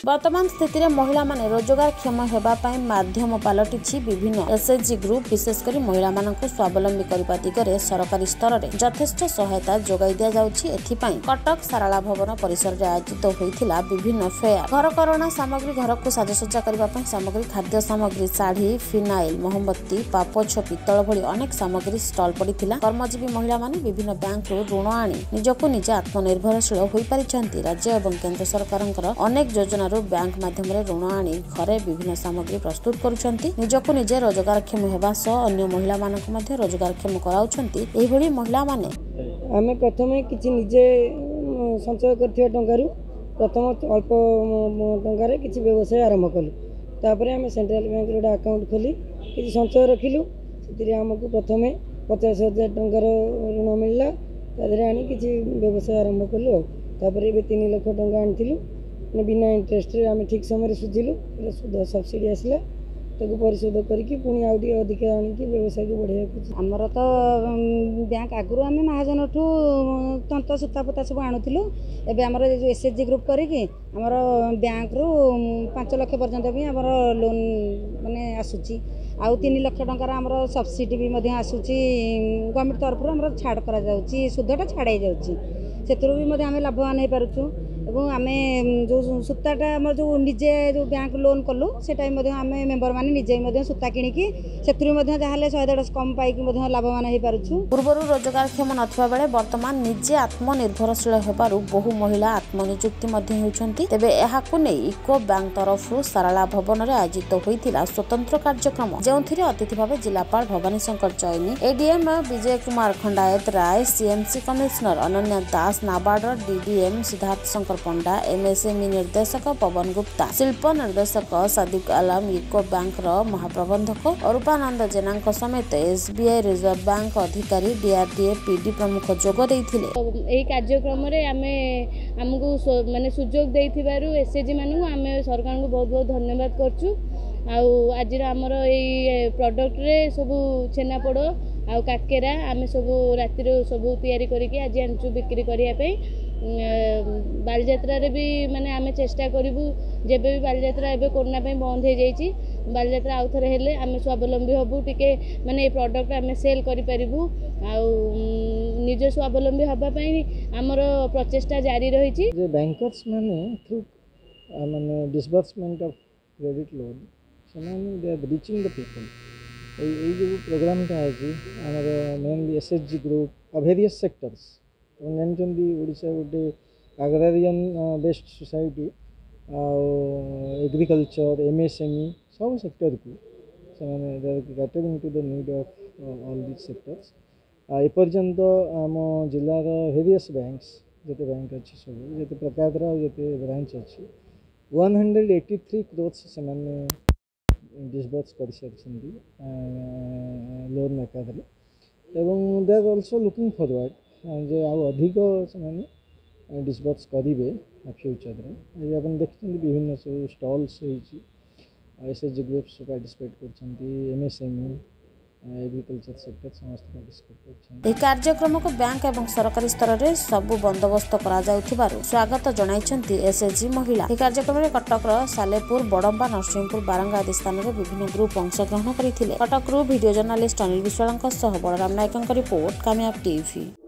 वर्तमान स्थिति में महिला माने रोजगार क्षम होगापाई माध्यम पलटि विभिन्न एसएचजी ग्रुप विशेषकर महिला मानक स्वावलंबी करने दिगरे सरकारी स्तर में यथेष्ट सहायता जोगाई दि जाउछि। एथिपाई कटक सारला भवन परिसर में आयोजित होइथिला विभिन्न फेयर घरकरणा सामग्री घर को साजसज्जा करने सामग्री खाद्य सामग्री शाढ़ी फिनाइल मोहम्बत्ती पापोछ पितल भली अनेक सामग्री स्टल पड़िथिला। कर्मजीवी महिला माने विभिन्न बैंक ऋण आनी निजको निजे आत्मनिर्भरशील होई पारिछन्ति। राज्य एवं केंद्र सरकारंकर अनेक योजना बैंक माध्यम ऋण आनी घरे विभिन्न सामग्री प्रस्तुत करुछन्ति। निजको निजे रोजगारक्षम हेबा सह अन्य महिला मानक मध्ये रोजगारक्षम कराउछन्ति। एही भली महिला माने आमे प्रथमे किछि निजे संचय करथिया टंकारु प्रथम अल्प टंकारे किछि व्यवसाय आरंभ कलु। तापरे आमे सेंट्रल बैंक रो अकाउंट खोली किछि संचय रखिलु। सेतिरे हमकु प्रथमे 50,000 टंकार ऋण मिलला। तादरे आनी किछि व्यवसाय आरंभ कलु। तापरे 3 लाख टंका आनिथिलु बिना इंटरेस्ट रे आमे ठीक समय रे सुझिलु। सुध सब्सिडी आसला ताकू परिशोध करके पुणी आउटी अधिक आनिकी व्यवसाय को बढ़िया कुछ हमर तो बैंक आगु आम महाजन ठू तंत सूता पुता सब आणुलु। एबे हमर जो एसएचजी ग्रुप करिकी हमर बैंक रु 5 लाख पर्यंत भी हमर लोन माने आसुची। आउ 3 लाख टंकार हमर सब्सिडी भी मध्य आसुची। गवर्नमेंट तरफ हमर छाड़ करा जाउची सुधटा छाड़ाई जाउची। सेतरु भी मध्य आमे लाभवान हे पारुछु। एवं आमे जो सूताटा आम जो निजे जो बैंक लोन कलु से टाइम आमे मेंबर माने निजे सूता किणिकी सेतरु मध्य जाहाले 100-150 कम पाइकी मध्य लाभवान हे पारुछु। पूर्वरु रोजगारक्षम नथिबा बेले वर्तमान निजे आत्मनिर्भरशील हेबारु बहु महिला आत्मनियुक्ति मध्य हेउछन्ति। तेबे एहाकु नै इको बैंक तरफरु सारला भवन रे आयोजित होइतिला स्वतंत्र कार्यक्रम जेउथिरे अतिथि भाबे जिलापाल भवानी शंकर चैनी एडीएम विजय कुमार खंडायत राय CMC commissioner Ananya Das NABARD DDM Siddharth Shankar Panda MSME निर्देशक पवन गुप्ता शिल्प निर्देशक सादिक आलम इको बैंक महाप्रबंधक अरूपानंद जेना समेत एसबीआई रिजर्व बैंक अधिकारी डीआरडीए पीडी प्रमुख जोग देइथिले। एही कार्यक्रम रे हमकु माने सुजोग देइथिबारु एसएचजी मानु आमे सरकार को बहुत बहुत धन्यवाद करछु। आज आमर ये प्रोडक्ट रे सब छेनापोड़ आ काकेरा आमे सब राति सब तैयारी करके आज आनचु बिक्री करिया पे। बालयात्रा रे भी माने आमे चेष्टा करिबु जेबे भी बालयात्रा एबे कोरोना पे बंद हो जाईची। बालयात्रा आउ थरे हेले आमे स्वावलंबी हबु टिके माने ये प्रोडक्ट आमे सेल करि परिबु। आ निज स्वावलंबी हबा पई हमर प्रचेष्टा जारी रहिची। जे बैंकर्स माने थ्रू माने डिसबर्समेंट ऑफ क्रेडिट लोन ସେମାନେ they are reaching the people. ये जो प्रोग्राम टा अछि हमर mainly SHG group various sectors जानते ओडिशा गोटे agrarian based society agriculture MSME सब सेक्टर को catering to the need of all this sectors. एपर्यंत आम जिलार वेरियस बैंक्स जिते बैंक अच्छी सब जिते प्रकार जिते ब्रांच अच्छी 183 crores से डिसबर्स कर सारी लोन एकादे एवं they are also looking forward जे आउ अधिक से डिसबर्स करेंगे फ्यूचर में। आप देखते विभिन्न सब स्टल्स एसएचजी ग्रुप्स पार्टिसिपेट कर एमएसएमई एग्रीकल्चर सेक्टर समस्त पार्टिसिपेट कर। कार्यक्रम को बैंक एवं सरकारी स्तर में सबु बंदोबस्त करा जाउथिबारु स्वागत जणाइछन्ति एसएचजी महिला। यह कार्यक्रम में कटक सालेपुर बड़म्बा नरसिंहपुर बारंगा आदि स्थान में विभिन्न ग्रुप अंशग्रहण करथिले। कटक वीडियो जर्नलिस्ट अनिल विश्वाल सह बलराम नायक रिपोर्ट कामयाब टीवी।